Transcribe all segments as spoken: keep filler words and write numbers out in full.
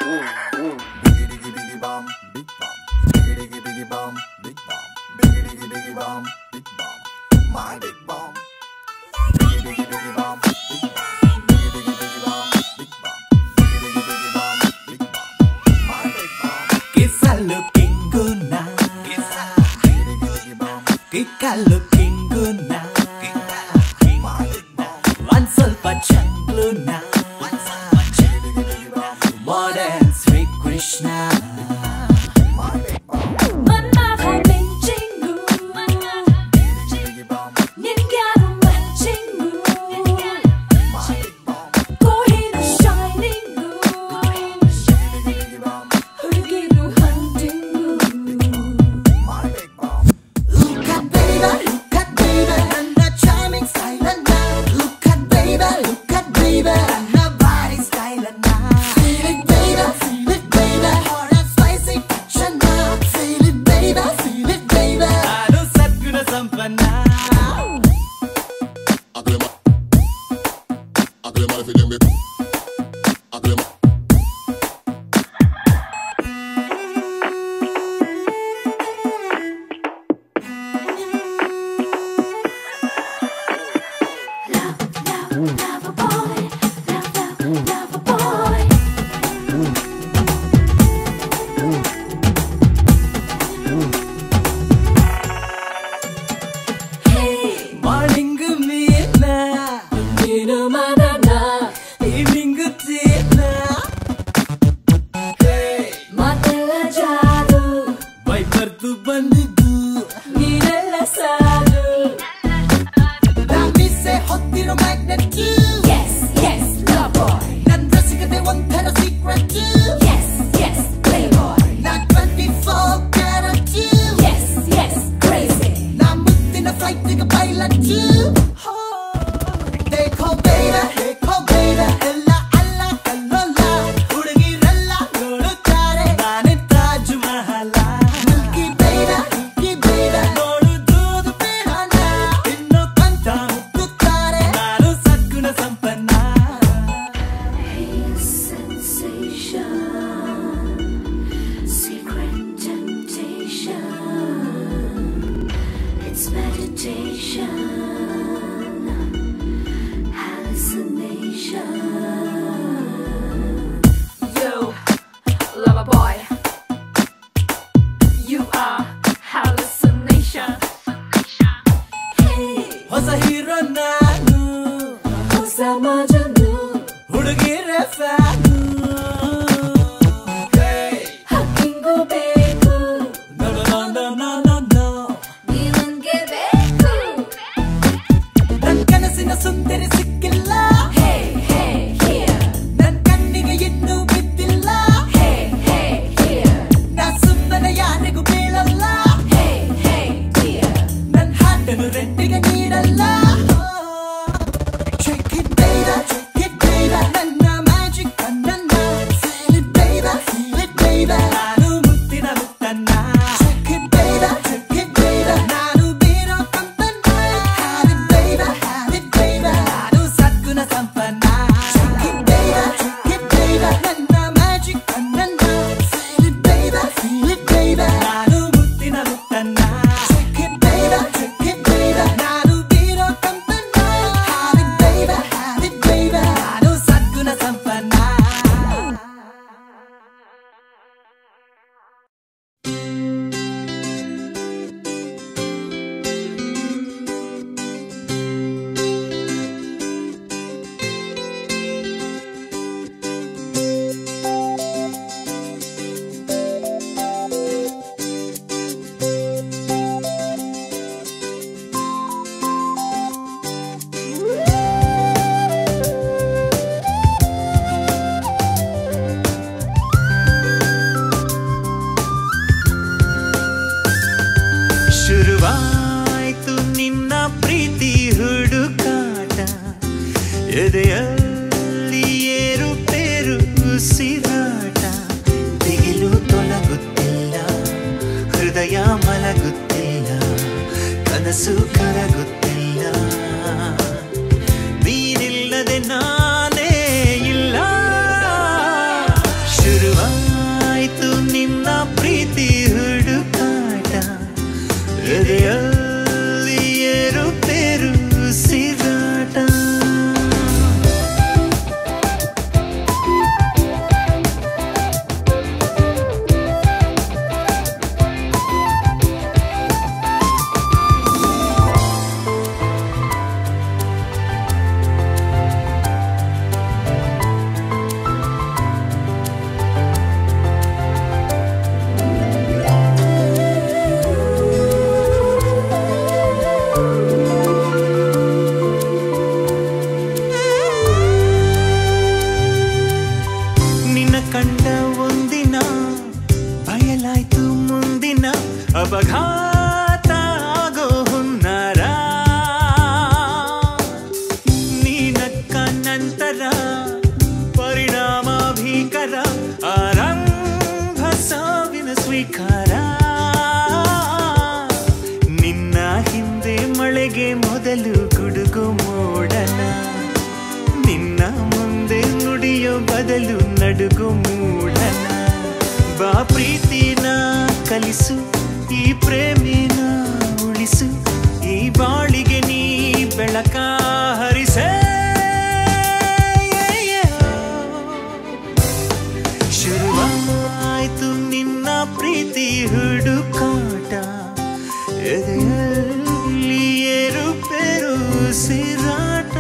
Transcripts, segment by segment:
ಎದೆಯಲ್ಲಿ ಏರುಪೇರು ಉಸಿರಾಟ ದಿಗಿಲು ತೊಲಗುತ್ತಿಲ್ಲ ಹೃದಯ ಮಲಗುತ್ತಿಲ್ಲ ಕನಸು ಕರಗುತ್ತಿಲ್ಲ ನೀನಿಲ್ಲದೆ ನಾನೇ ಇಲ್ಲ ಶುರುವ ಬದಲು ಗುಡುಗು ಮೋಡನ ನಿನ್ನ ಮುಂದೆ ನುಡಿಯೋ ಬದಲು ನಡುಗು ಮೂಡನ ಬಾ ಪ್ರೀತಿನ ಕಲಿಸು ಈ ಪ್ರೇಮಿನ ಉಳಿಸು ಈ ಬಾಳಿಗೆ ನೀ ಬೆಳಕ ಹರಿಸೆ ಶುರುವಾಯ್ತು ನಿನ್ನ ಪ್ರೀತಿ ಹುಡುಕಾಟ ಎದೆಯಲ್ಲಿ ಏರುಪೇರು ಸಿರಾಟ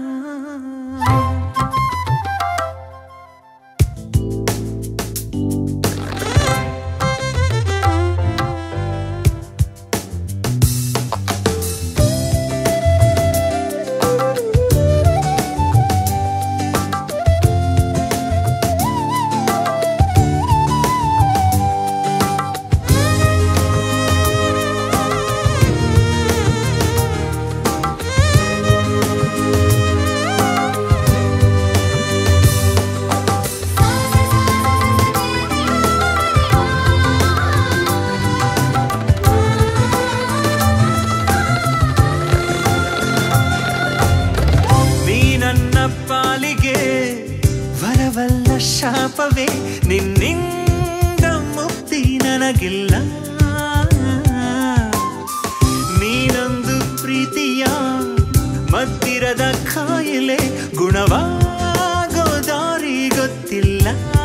ಶಾಪವೇ ನಿನ್ನಿಂದ ಮುಕ್ತಿ ನನಗಿಲ್ಲ ನೀನೊಂದು ಪ್ರೀತಿಯ ಮತ್ತಿರದ ಕಾಯಿಲೆ ಗುಣವಾಗೋ ದಾರಿ ಗೊತ್ತಿಲ್ಲ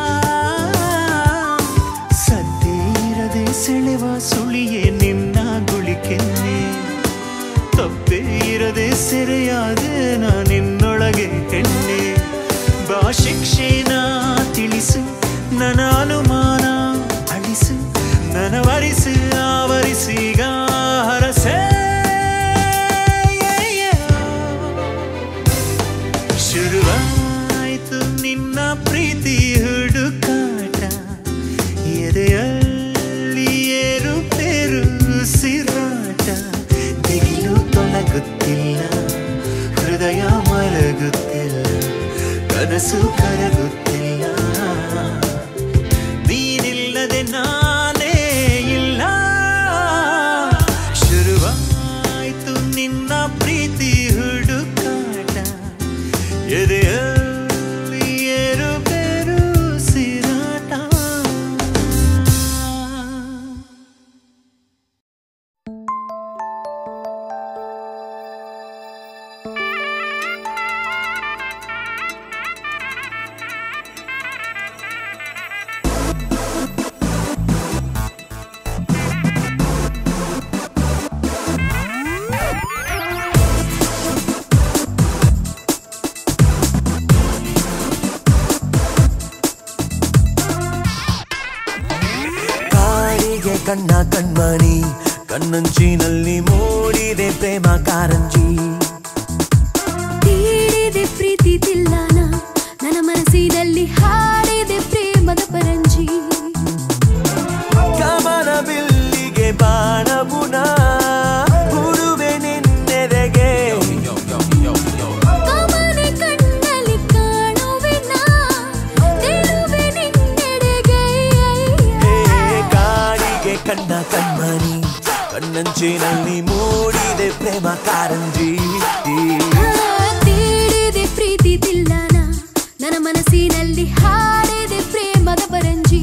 ಸದ್ದಿರದೆ ಸೆಳೆವ ಸುಳಿಯೇ ನಿನ್ನ ಗುಳಿಕೆನ್ನೆ ತಪ್ಪೇ ಇರದೆ ಸೆರೆಯಾದೆ ನಾ ನಿನ್ನೊಳಗೆ ಹೆಣ್ಣೆ ಬಾ ಶಿಕ್ಷೆನ ತಿಳಿಸು ನನ್ನ ಅನುಮಾನ ಅಳಿಸು ನನ್ನ ವರಿಸು ಆವರಿಸೀಗ ಹರಸೆ ಶುರುವಾಯ್ತು ನಿನ್ನ ಪ್ರೀತಿ ಹುಡುಕಾಟ ಎದೆಯಲ್ಲಿ ಏರುಪೇರು ಸಿರಾಟ ದಿಗಿಲು ತೊಲಗುತ್ತಿಲ್ಲ ಹೃದಯ ಮಲಗುತ್ತಿಲ್ಲ ಕನಸು ಕರಗುತ್ತಿಲ್ಲ ನೀನಿಲ್ಲದೆ ನಾನೇ ಇಲ್ಲ ಶುರುವಾಯ್ತು ನಿನ್ನ ಪ್ರೀತಿ ಹುಡುಕಾಟ ಎದೆಯಲ್ಲಿ ಏರುಪೇರು ಸಿರಾಟ ಕಣ್ಣ ಕಣ್ಮಣಿ ಕಣ್ಣಂಚಿನಲ್ಲಿ ಮೂಡಿದೆ ಪ್ರೇಮ ಕಾರಂಜಿ ತೀಡಿದೆ ಪ್ರೀತಿ ತಿಲ್ಲಾನ ನನ್ನ ಮನಸ್ಸಿನಲ್ಲಿ ಹಾಡಿದೆ ಪ್ರೇಮದ ಪರಂಜಿ ಕಮನ ಬಿಲ್ಲಿಗೆ ಬಾಣವುನ ಹುಡುವೆ ನಿನ್ನೆದೆಗೆ ಕಮನೆ ಕಣ್ಣಲ್ಲಿ ಕಾಣುವೆನ ನಿಲ್ಲುವೆ ನಿನ್ನೆಡೆಗೆ ಕಾಡಿಗೆ ಕಣ್ಣ ಕಣ್ಮಣಿ ಕಣ್ಣಂಚಿನಲ್ಲಿ ಮೂಡಿದೆ ಪ್ರೇಮ ಕಾರಂಜಿ ತೀಡಿದೆ ಪ್ರೀತಿ ತಿಲ್ಲಾನ ನನ್ನ ಮನಸ್ಸಿನಲ್ಲಿ ಹಾಡಿದೆ ಪ್ರೇಮದ ಪರಂಜಿ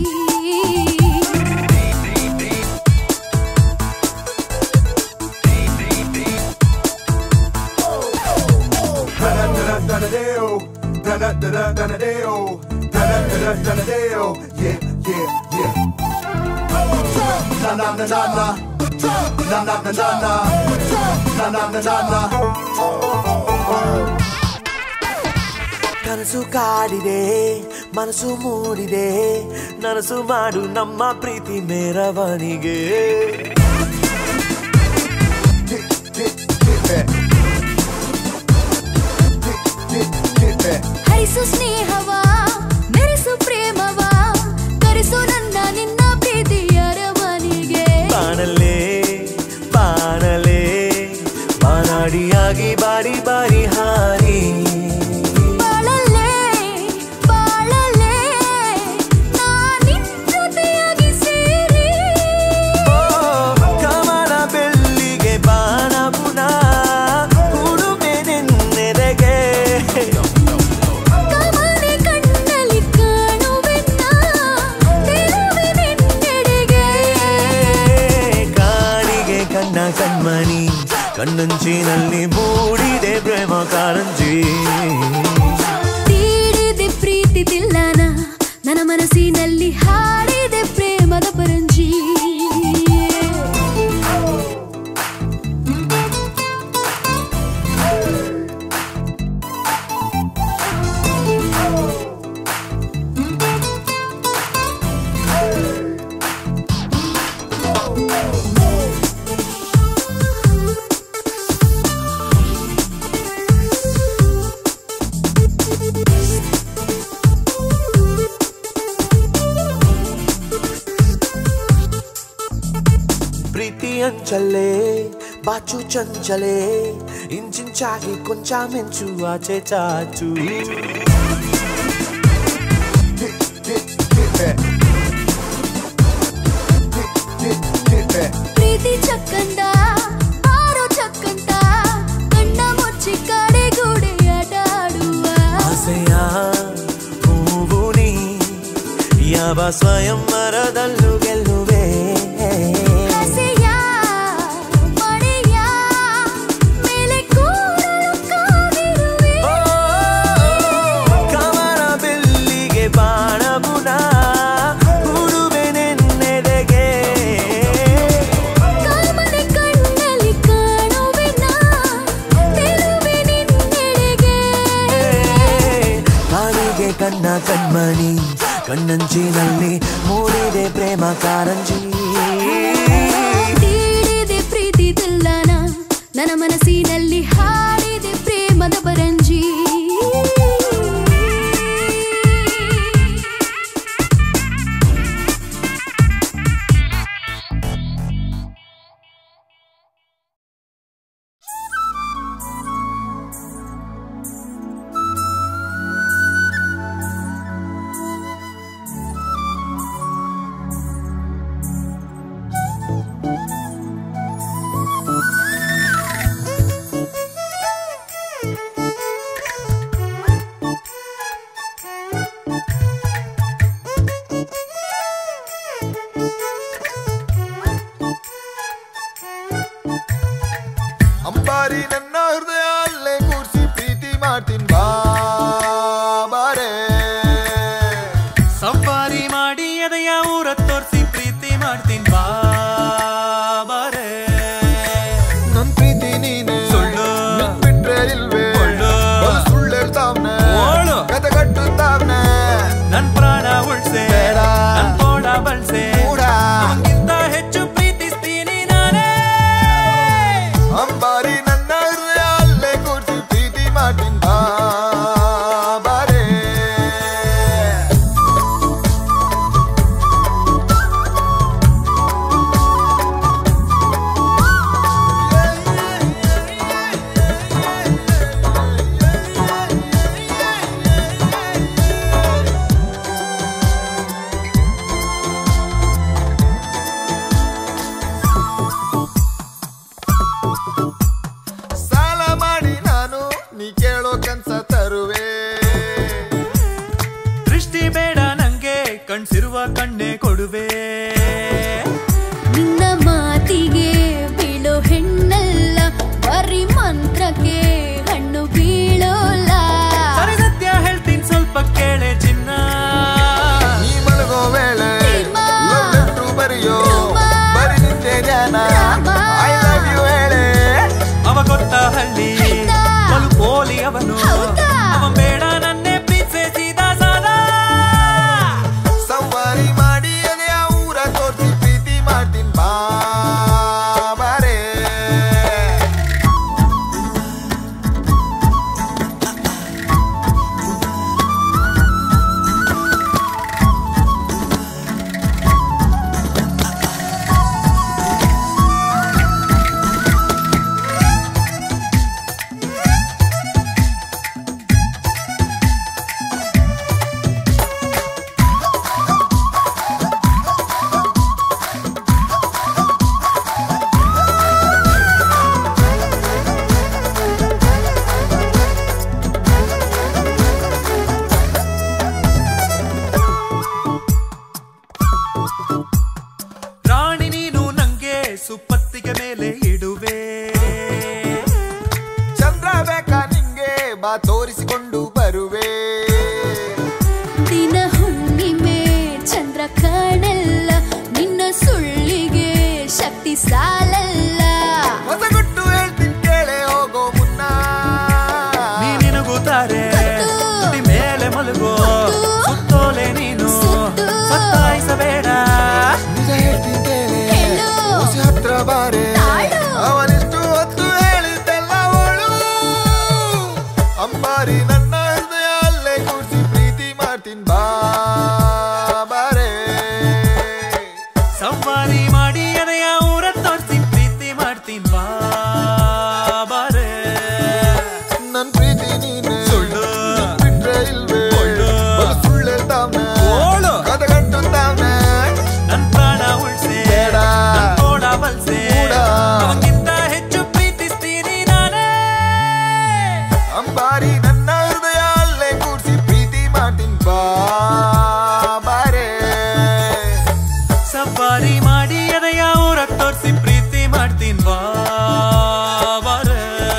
Yeah, yeah, yeah. Na na na na na. Na na na na na. Na na na na na. ಕನಸು ಕಾಡಿದೆ ಮನಸ್ಸು ಮೂಡಿದೆ ನನಸು ಮಾಡು ನಮ್ಮ ಪ್ರೀತಿ ಮೆರವಣಿಗೆ ಹರಿಸು ಸ್ನೇಹವ ಮೆರೆಸು ಪ್ರೇಮವ ಕರೆಸು ನನ್ನ ನಿನ್ನ ಪ್ರೀತಿಯ ಅರಮನೆಗೆ ಬಾಣಲೆ ಬಾಣಲೆ ಬಾನಾಡಿಯಾಗಿ ಬಾರಿ ಬಾರಿ ಹಾರಿ ಬಾಳಲೆ ಬಾಳಲೆ ನಾನಿನ್ ಜೊತೆಯಾಗಿ ಸೇರಿ ಕಮಲ ಬೆಳ್ಳಿಗೆ ಬಾಣವುನ ಕಣ್ಣಂಚಿನಲ್ಲಿ ಮೂಡಿದೆ ಪ್ರೇಮ ಕಾರಂಜಿ ತೀಡಿದೆ ಪ್ರೀತಿ ತಿಲ್ಲನ ನನ್ನ ಮನಸ್ಸಿನಲ್ಲಿ ಹಾಡಿದೆ ಪ್ರೇಮದ ಪರಂಜಿ అంచలే బాచు చంచలే ఇంచించాగి కొంచెమెంచు ఆచే చాచు ప్రీతి చక్కంద ఆరో చక్కంత కಣ್ಣ ಮುಚ್ಚಿ ಕಡೆ ಗೂಡೆ ಆಟಾಡುವ ಆಸೆಯ ಹೂವುನಿ ಯಾವ ಸ್ವಯಂ ಮರದಲ್ಲೂ ಗೆಲ್ಲುವೆ ಕಣ್ಣ ಕಣ್ಮಣಿ ಕಣ್ಣಂಚಿನಲ್ಲಿ ಮೂಡಿದೆ ಪ್ರೇಮ ಕಾರಂಜಿ ತೀಡಿದೆ ಪ್ರೀತಿ ತಿಲ್ಲನ ನನ್ನ ಮನಸ್ಸಿನಲ್ಲಿ ಹಾಡಿದೆ ಪ್ರೇಮದ ಪರಂಜಿ ಅಂಬಾರಿ ನನ್ನ ಹೃದಯ ಅಲ್ಲೇ ಕೂರಿಸಿ ಪ್ರೀತಿ ಮಾಡ್ತೀನಿ ಬಾಬಾರೆ ಸವಾರಿ ಮಾಡಿ ಎದೆಯ ಊರ ತೋರಿಸಿ ಪ್ರೀತಿ ಮಾಡ್ತೀನಿ ಬಾಬಾರೆ ನನ್ ಪ್ರೀತಿ ನೀನೆ ಸುಳ್ಳು ಬಿಟ್ರೆ ಇಲ್ವೇ ಸುಳ್ಳು ಹೇಳ್ತಾವ್ನೆ ಕತೆ ಕಟ್ಟುತ್ತಾವ್ನೆ ನನ್ ಪ್ರಾಣ ಉಳ್ಸೆ ನನ್ ತೋಡ ಬಳ್ಸೆ ನಮ್ಗಿಂತ ಹೆಚ್ಚು ಪ್ರೀತಿಸ್ತೀನಿ ನಾನೇ ಅಂಬಾರಿ ನನ್ನ ಹೃದಯ ಅಲ್ಲೇ ಕೂರಿಸಿ ಪ್ರೀತಿ ಮಾಡ್ತೀನಿ ಬಾಬಾರೆ ಸಾಲ ಮಾಡಿ ನಾನು ನೀ ಕೇಳೋ ಕನ್ಸ ತರುವೆ ದೃಷ್ಟಿ ಬೇಡ ನಂಗೆ ಕಣ್ಸಿರುವ ಕಣ್ಣೆ ಕೊಡುವೆ ನಿನ್ನ ಮಾತಿಗೆ ಬೀಳೋ ಹೆಣ್ಣಲ್ಲ ಬರೀ ಮಂತ್ರಕ್ಕೆ ಹಣ್ಣು ಬೀಳೋಲ್ಲ ಸರಿ ಸತ್ಯ ಹೇಳ್ತೀನಿ ಸ್ವಲ್ಪ ಕೇಳೆ ಚಿನ್ನ ನೀ ಮಲಗೋ ವೇಳೆ ಲೆಟ್ರು ಬರೆಯೋ ಬರಿ ನಿಂತೆ ಧ್ಯಾನ ಐ ಲವ್ ಯು ಹೇಳೆ ಅವ ಗೊತ್ತ ಹಳ್ಳಿ ಬಲು ಪೋಲಿ ಅವನು ಅವ ಬೇಡ ನನ್ನೇ ಪ್ರೀತಿಸಿದ ಸದಾ ಸವಾರಿ ಮಾಡಿ ಎದೆಯ ಊರ ತೋರಿಸಿ ಪ್ರೀತಿ ಮಾಡ್ತೀನಿ ಬಾಬಾರೆ ಅಂಬಾರಿ ನನ್ನ ಹೃದಯ ಅಲ್ಲೇ ಕೂರಿಸಿ ಪ್ರೀತಿ ಮಾಡ್ತೀನಿ ಬಾಬಾರೆ ಸವಾರಿ ಮಾಡಿ ಎದೆಯ ಊರ ತೋರಿಸಿ ಪ್ರೀತಿ ಮಾಡ್ತೀನಿ ಬಾಬಾರೆ ನನ್ ಪ್ರೀತಿ ನೀನೆ ಸುಳ್ಳು ಬಿಟ್ರೆ ಇಲ್ವೇ ಸುಳ್ಳು ಹೇಳ್ತಾವ್ನೆ ಕದಗಂಟು ತಾವ್ನೆ ನನ್ ಪ್ರಾಣ ಉಳ್ಸೆ ತೋಡ ಬಲ್ಸೆ ಅವಕ್ಕಿಂತ ಹೆಚ್ಚು ಪ್ರೀತಿಸ್ತೀನಿ ನಾನೇ ಅಂಬಾರಿ ನನ್ನ ಹೃದಯ ಅಲ್ಲೇ ಕೂರಿಸಿ ಪ್ರೀತಿ ಮಾಡ್ತೀನಿ ಬಾಬಾರೆ ಸವಾರಿ ಮಾಡಿ ಎದೆಯ ಊರ ತೋರಿಸಿ ಪ್ರೀತಿ ಮಾಡ್ತೀನಿ ಬಾಬಾರೆ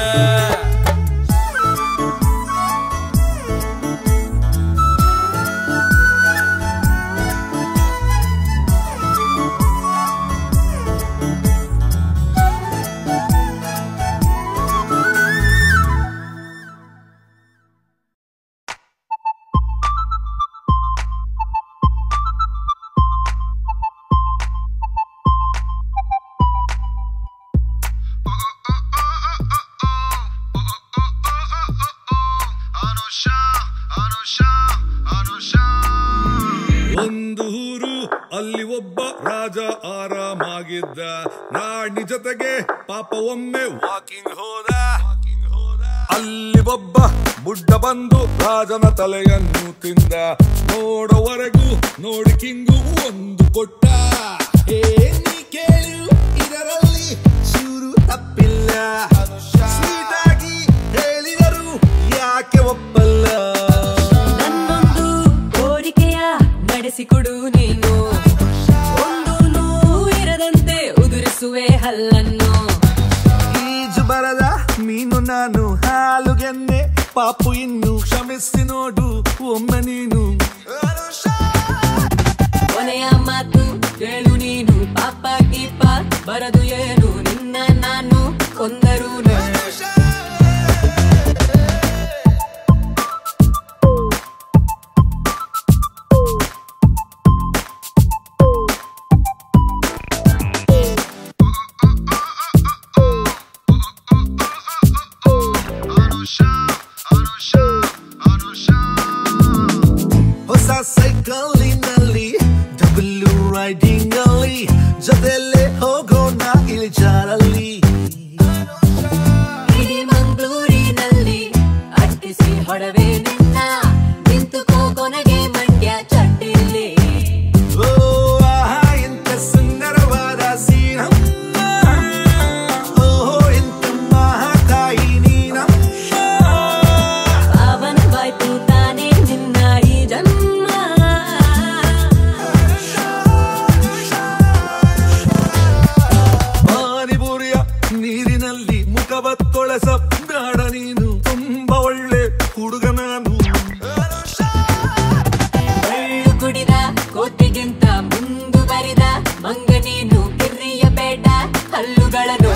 ಒಂದು ಊರು ಅಲ್ಲಿ ಒಬ್ಬ ರಾಜ ಆರಾಮಾಗಿದ್ದ ರಾಣಿ ಜೊತೆಗೆ ಪಾಪ ಒಮ್ಮೆ ವಾಕಿಂಗ್ ಹೋದ ಅಲ್ಲಿ ಒಬ್ಬ ಬುಡ್ಡ ಬಂದು ರಾಜನ ತಲೆಯನ್ನು ತಿಂದ ನೋಡೋವರೆಗೂ ನೋಡಿ ಕಿಂಗು ಒಂದು ಕೊಟ್ಟ ಏ ನೀ ಕೇಳು ಇದರಲ್ಲಿ ಚೂರು ತಪ್ಪಿಲ್ಲ ಸ್ವೀಟ್ ಆಗಿ ಹೇಳಿದರು ಯಾಕೆ ಒಪ್ಪಲ್ಲ ನನ್ನೊಂದು ಕೋರಿಕೆಯ ನಡೆಸಿಕೊಡು ನೀನು ಒಂದು ಇರದಂತೆ ಉದುರಿಸುವೆ ಹಲ್ಲನ್ನು ಈಜು ಬರದ ಮೀನು ನಾನು ಹಾಲುಗೆನ್ನೆ ಪಾಪು ಇನ್ನು ಕ್ಷಮಿಸಿ ನೋಡು ಒಮ್ಮೆ ನೀನು ಕೊನೆಯ ಮಾತು ಕೇಳು ನೀನು ಪಾಪ ಗೀಪ ಬರದು ಏನು ನಿನ್ನ ನಾನು ಕೊಂದರು ಹೊಸ ಸೈಕಲಿನಲ್ಲಿ ಡಬಲ್ ರೈಡಿಂಗ್ ಅಲ್ಲಿ ಜೊತೆಲೆ ಹೋಗೋಣ ಇಳಿಜಾರಲ್ಲಿ ಇಡೀ ಮಂಗಳೂರಿನಲ್ಲಿ ಅಟ್ಟಿಸಿ ಹೊಡವೆ ನಿನ್ನ ನಿಂತುಕೋ ಕೊನೆಗೆ ಮಂಡ್ಯ ಚಟ್ಟಿಲ್ಲಿ ಓ ಆಹಾ ಎಂತ ಸುಂದರವಾದ ಸೀನಮ್ಮ ಓಹೋ ಎಂತ ಮಹಾತಾಯಿ ನೀನಮ್ಮ ಪಾವನವಾಯ್ತು ತಾನೇ ನಿನ್ನ ಈ ಜನ್ಮ ಪಾನಿಪುರಿಯ ನೀರಿನಲ್ಲಿ ಮುಖವ ತೊಳೆಸ ಬೇಡ ನೀನು ತುಂಬಾ ಒಳ್ಳೆ ಹುಡುಗ ನಾನು ಕಳ್ಳು ಕುಡಿದ ಕೋತಿಗಿಂತ ಮುಂದುವರಿದ ಮಂಗ ನೀನು ಕಿರಿಯ ಬೇಡ ಹಲ್ಲುಗಳನ್ನು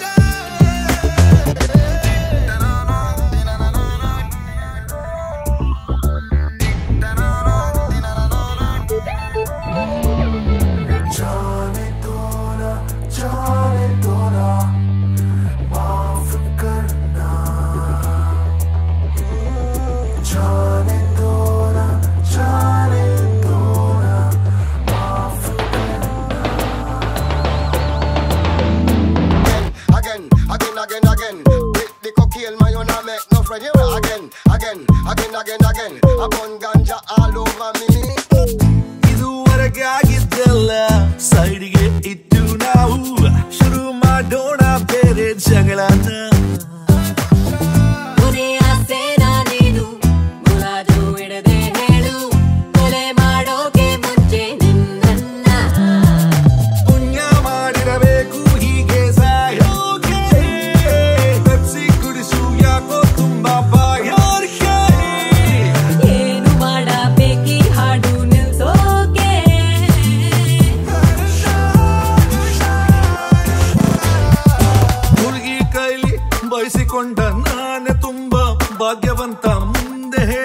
जाने दो ना जाने दो ना माफ करना जाने दो ना जाने दो ना माफ again again again again with the cocaine man you not make no friend here again again again again again a bun ganja all over me ಇದುವರೆಗೆ ಆಗಿದ್ದೆಲ್ಲ ಸೈಡಿಗೆ ಇಟ್ಟು ನಾವು ಶುರು ಮಾಡೋಣ ಬೇರೆ ಜಗಳನ ಕೊನೆಯ ಸೇನ ನೀನು ಮುಲಾಜು ಇಡದೆ ಹೇಳು ಕೊಲೆ ಮಾಡೋಕೆ ಮುಂಚೆ ನಿನ್ನ ಪುಣ್ಯ ಮಾಡಿರಬೇಕು ಹೀಗೆ ಸಾಯೋಕೆ ಪೆಪ್ಸಿ ಕುಡಿಸು ಯಾಕೋ ತುಂಬಾ ಬಾಯಾರಿಕೆ ಏನು ಮಾಡಬೇಕಿ ಹಾಡು ನಿಲ್ಸೋಕೆ ಹುಡುಗಿ ಕೈಲಿ ಬಯಸಿಕೊಂಡ ನಾನೇ ತುಂಬಾ ಭಾಗ್ಯವಂತ ಮುಂದೆ